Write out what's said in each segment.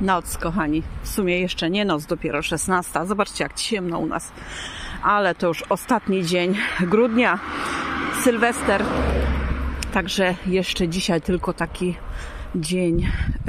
Noc, kochani. W sumie jeszcze nie noc, dopiero 16. Zobaczcie, jak ciemno u nas. Ale to już ostatni dzień grudnia, Sylwester. Także jeszcze dzisiaj tylko taki dzień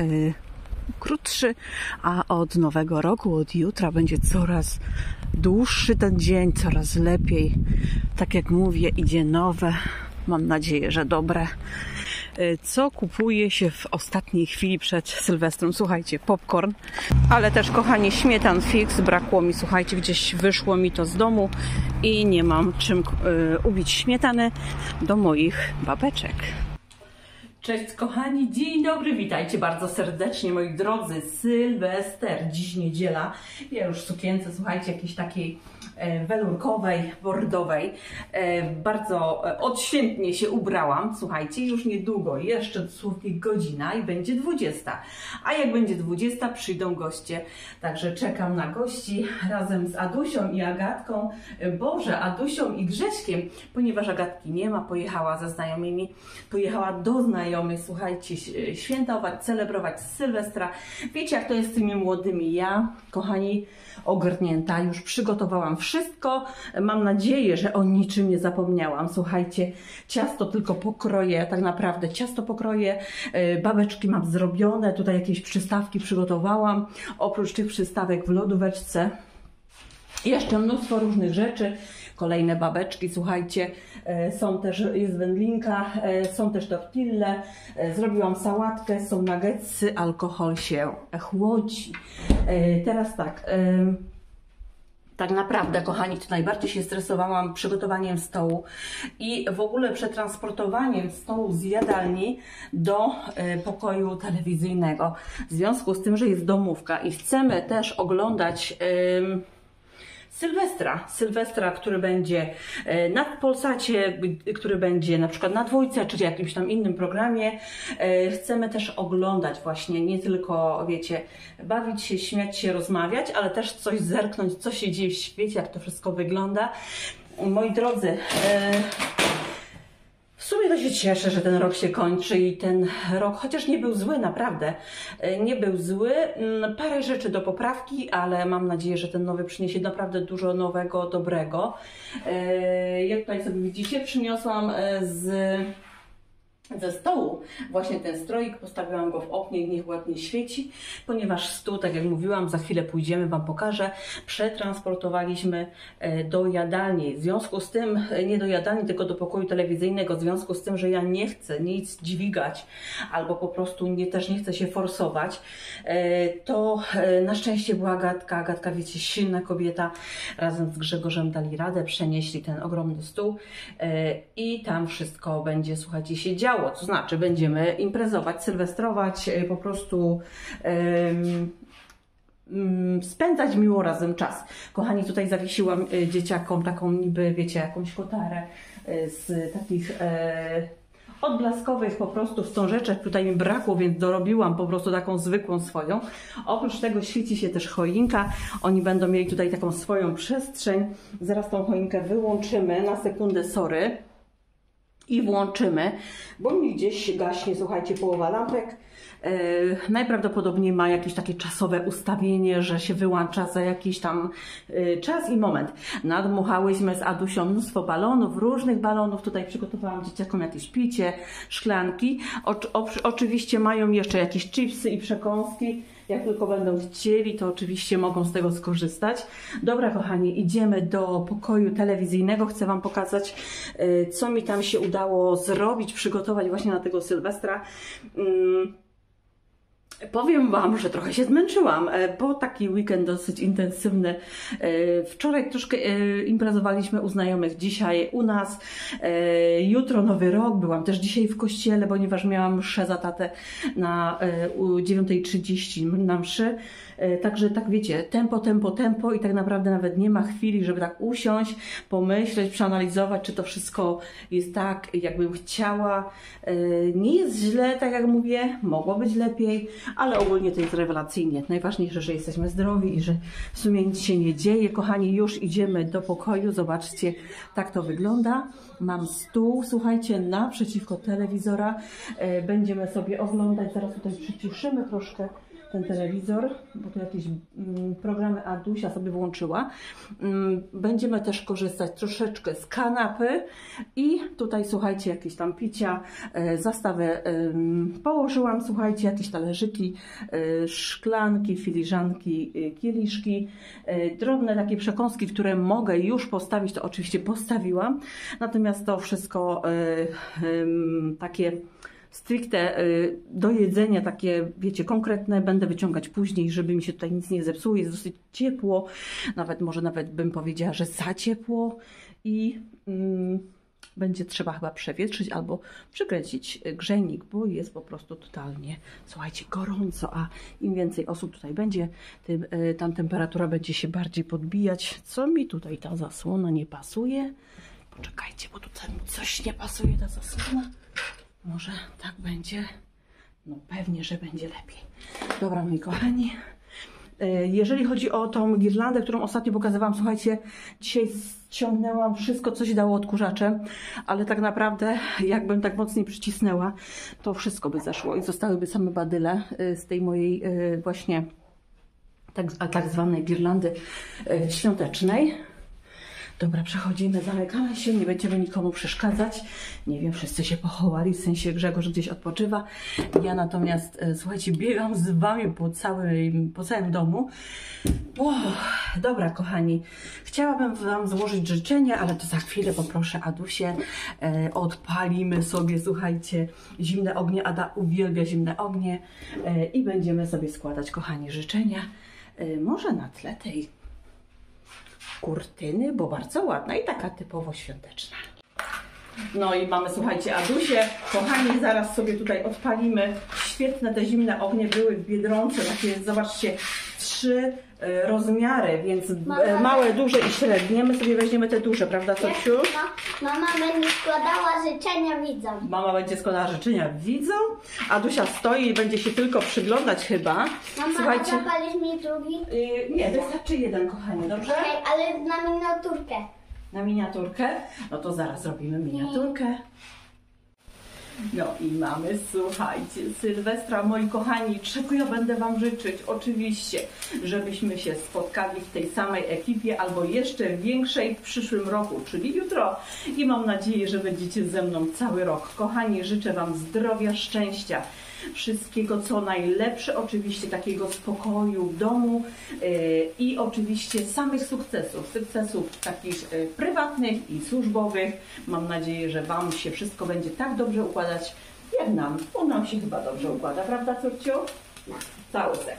krótszy, a od nowego roku, od jutra będzie coraz dłuższy ten dzień, coraz lepiej. Tak jak mówię, idzie nowe. Mam nadzieję, że dobre. Co kupuje się w ostatniej chwili przed Sylwestrem? Słuchajcie, popcorn, ale też, kochani, śmietan fix. Brakło mi, słuchajcie, gdzieś wyszło mi to z domu i nie mam czym ubić śmietany do moich babeczek. Cześć, kochani, dzień dobry, witajcie bardzo serdecznie, moi drodzy. Sylwester, dziś niedziela. Ja już w sukience, słuchajcie, jakiejś takiej welurkowej, bordowej. Bardzo odświętnie się ubrałam. Słuchajcie, już niedługo, jeszcze dosłownie godzina i będzie 20. A jak będzie 20, przyjdą goście. Także czekam na gości razem z Adusią i Agatką. Boże, Adusią i Grześkiem, ponieważ Agatki nie ma, pojechała ze znajomymi, pojechała do znajomych, słuchajcie, świętować, celebrować Sylwestra. Wiecie, jak to jest z tymi młodymi. Ja, kochani, ogarnięta, już przygotowałam wszystko. Mam nadzieję, że o niczym nie zapomniałam. Słuchajcie, ciasto tylko pokroję, tak naprawdę ciasto pokroję, babeczki mam zrobione, tutaj jakieś przystawki przygotowałam. Oprócz tych przystawek w lodóweczce jeszcze mnóstwo różnych rzeczy. Kolejne babeczki, słuchajcie, są też, jest wędlinka, są też tortille, zrobiłam sałatkę, są nuggetsy, alkohol się chłodzi. Teraz tak, tak naprawdę, kochani, to najbardziej się stresowałam przygotowaniem stołu i w ogóle przetransportowaniem stołu z jadalni do pokoju telewizyjnego. W związku z tym, że jest domówka i chcemy też oglądać Sylwestra, który będzie na Polsacie, który będzie na przykład na Dwójce, czy jakimś tam innym programie. Chcemy też oglądać właśnie, nie tylko, wiecie, bawić się, śmiać się, rozmawiać, ale też coś zerknąć, co się dzieje w świecie, jak to wszystko wygląda. Moi drodzy, w sumie to się cieszę, że ten rok się kończy i ten rok, chociaż nie był zły, naprawdę, nie był zły. Parę rzeczy do poprawki, ale mam nadzieję, że ten nowy przyniesie naprawdę dużo nowego, dobrego. Jak tutaj sobie widzicie, przyniosłam ze stołu właśnie ten stroik, postawiłam go w oknie i niech ładnie świeci, ponieważ stół, tak jak mówiłam, za chwilę pójdziemy, Wam pokażę, przetransportowaliśmy do jadalni. W związku z tym, nie do jadalni, tylko do pokoju telewizyjnego, w związku z tym, że ja nie chcę nic dźwigać, albo po prostu też nie chcę się forsować, to na szczęście była Agatka, wiecie, silna kobieta, razem z Grzegorzem dali radę, przenieśli ten ogromny stół i tam wszystko będzie, słuchajcie, się działo. To znaczy, będziemy imprezować, sylwestrować, po prostu spędzać miło razem czas. Kochani, tutaj zawiesiłam dzieciakom taką niby, wiecie, jakąś kotarę z takich odblaskowych po prostu wstążeczek. Tutaj mi brakło, więc dorobiłam po prostu taką zwykłą swoją. Oprócz tego świeci się też choinka. Oni będą mieli tutaj taką swoją przestrzeń. Zaraz tą choinkę wyłączymy. Na sekundę, sorry. I włączymy, bo mi gdzieś gaśnie, słuchajcie, połowa lampek. Najprawdopodobniej ma jakieś takie czasowe ustawienie, że się wyłącza za jakiś tam czas i moment. Nadmuchałyśmy z Adusią mnóstwo balonów, różnych balonów. Tutaj przygotowałam dzieciakom jakieś picie, szklanki. Oczywiście mają jeszcze jakieś chipsy i przekąski. Jak tylko będą chcieli, to oczywiście mogą z tego skorzystać. Dobra, kochani, idziemy do pokoju telewizyjnego. Chcę Wam pokazać, co mi tam się udało zrobić, przygotować właśnie na tego Sylwestra. Powiem Wam, że trochę się zmęczyłam, bo taki weekend dosyć intensywny. Wczoraj troszkę imprezowaliśmy u znajomych, dzisiaj u nas. Jutro Nowy Rok, byłam też dzisiaj w kościele, ponieważ miałam mszę za tatę na 9:30 na mszy. Także tak wiecie, tempo i tak naprawdę nawet nie ma chwili, żeby tak usiąść, pomyśleć, przeanalizować, czy to wszystko jest tak, jakbym chciała. Nie jest źle, tak jak mówię, mogło być lepiej, ale ogólnie to jest rewelacyjnie. Najważniejsze, że jesteśmy zdrowi i że w sumie nic się nie dzieje. Kochani, już idziemy do pokoju, zobaczcie, tak to wygląda. Mam stół, słuchajcie, naprzeciwko telewizora. Będziemy sobie oglądać, zaraz tutaj przyciszymy troszkę ten telewizor, bo tu jakieś programy Adusia sobie włączyła. Będziemy też korzystać troszeczkę z kanapy i tutaj, słuchajcie, jakieś tam picia, zastawę położyłam, słuchajcie, jakieś talerzyki, szklanki, filiżanki, kieliszki, drobne takie przekąski, które mogę już postawić, to oczywiście postawiłam, natomiast to wszystko takie stricte do jedzenia, takie, wiecie, konkretne, będę wyciągać później, żeby mi się tutaj nic nie zepsuło. Jest dosyć ciepło, może nawet bym powiedziała, że za ciepło i będzie trzeba chyba przewietrzyć albo przykręcić grzejnik, bo jest po prostu totalnie, słuchajcie, gorąco, a im więcej osób tutaj będzie, tym tam temperatura będzie się bardziej podbijać. Co mi tutaj ta zasłona nie pasuje? Poczekajcie, bo tutaj mi coś nie pasuje, ta zasłona. Może tak będzie? No pewnie, że będzie lepiej. Dobra, moi kochani. Jeżeli chodzi o tą girlandę, którą ostatnio pokazywałam, słuchajcie, dzisiaj ściągnęłam wszystko, co się dało odkurzaczem, ale tak naprawdę, jakbym tak mocniej przycisnęła, to wszystko by zeszło i zostałyby same badyle z tej mojej właśnie tak zwanej girlandy świątecznej. Dobra, przechodzimy, zamykamy się, nie będziemy nikomu przeszkadzać. Nie wiem, wszyscy się pochowali, w sensie Grzegorz gdzieś odpoczywa. Ja natomiast, słuchajcie, biegam z wami po całym domu. Dobra, kochani, chciałabym wam złożyć życzenia, ale to za chwilę poproszę Adusię. Odpalimy sobie, słuchajcie, zimne ognie. Ada uwielbia zimne ognie i będziemy sobie składać, kochani, życzenia. Może na tle tej kurtyny, bo bardzo ładna i taka typowo świąteczna. No i mamy, słuchajcie, Adusię. Kochani, zaraz sobie tutaj odpalimy. Świetne te zimne ognie były w Biedronce. Takie, zobaczcie, 3 rozmiary, więc małe, duże i średnie. My sobie weźmiemy te duże, prawda, Tociu? Mama będzie składała życzenia widzom. Mama będzie składała życzenia widzom. Adusia stoi i będzie się tylko przyglądać chyba. Mama, słuchajcie, zapalisz mi drugi? Nie, wystarczy jeden, kochani, dobrze? Okej, ale na miniaturkę. Na miniaturkę? No to zaraz robimy miniaturkę. No i mamy, słuchajcie, Sylwestra, moi kochani, czego ja będę wam życzyć? Oczywiście, żebyśmy się spotkali w tej samej ekipie albo jeszcze większej w przyszłym roku, czyli jutro. I mam nadzieję, że będziecie ze mną cały rok. Kochani, życzę wam zdrowia, szczęścia, wszystkiego co najlepsze, oczywiście takiego spokoju w domu i oczywiście samych sukcesów takich prywatnych i służbowych. Mam nadzieję, że wam się wszystko będzie tak dobrze układać jak nam, bo nam się chyba dobrze układa, prawda, córciu? Całusek.